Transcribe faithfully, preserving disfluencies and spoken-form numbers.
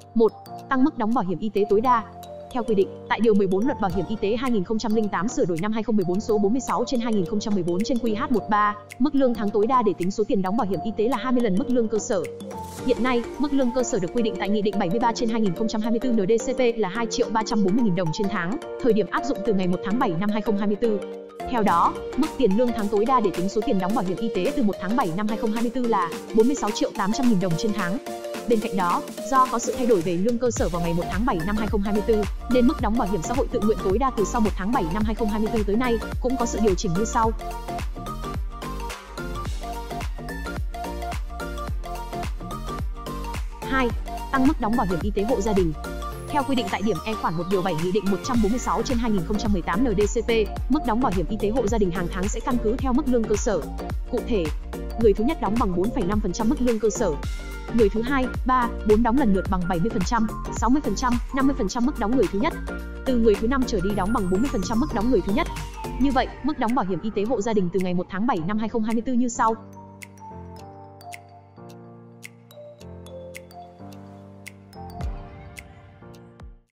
một. Tăng mức đóng bảo hiểm y tế tối đa. Theo quy định, tại điều mười bốn Luật Bảo hiểm y tế hai nghìn không trăm lẻ tám sửa đổi năm hai nghìn không trăm mười bốn số bốn mươi sáu trên hai nghìn không trăm mười bốn trên Q H mười ba, mức lương tháng tối đa để tính số tiền đóng bảo hiểm y tế là hai mươi lần mức lương cơ sở. Hiện nay, mức lương cơ sở được quy định tại Nghị định bảy mươi ba trên hai nghìn không trăm hai mươi tư N D C P là hai triệu ba trăm bốn mươi nghìn đồng trên tháng, thời điểm áp dụng từ ngày một tháng bảy năm hai nghìn không trăm hai mươi tư. Theo đó, mức tiền lương tháng tối đa để tính số tiền đóng bảo hiểm y tế từ một tháng bảy năm hai nghìn không trăm hai mươi tư là bốn mươi sáu triệu tám trăm nghìn đồng trên tháng. Bên cạnh đó, do có sự thay đổi về lương cơ sở vào ngày một tháng bảy năm hai nghìn không trăm hai mươi tư, nên mức đóng bảo hiểm xã hội tự nguyện tối đa từ sau một tháng bảy năm hai nghìn không trăm hai mươi tư tới nay cũng có sự điều chỉnh như sau. hai. Tăng mức đóng bảo hiểm y tế hộ gia đình. Theo quy định tại điểm E khoản một điều bảy Nghị định một trăm bốn mươi sáu trên hai nghìn không trăm mười tám N D C P, mức đóng bảo hiểm y tế hộ gia đình hàng tháng sẽ căn cứ theo mức lương cơ sở. Cụ thể, người thứ nhất đóng bằng bốn phẩy năm phần trăm mức lương cơ sở. Người thứ hai, ba, bốn đóng lần lượt bằng bảy mươi phần trăm, sáu mươi phần trăm, năm mươi phần trăm mức đóng người thứ nhất. Từ người thứ năm trở đi đóng bằng bốn mươi phần trăm mức đóng người thứ nhất. Như vậy, mức đóng bảo hiểm y tế hộ gia đình từ ngày một tháng bảy năm hai nghìn không trăm hai mươi tư như sau.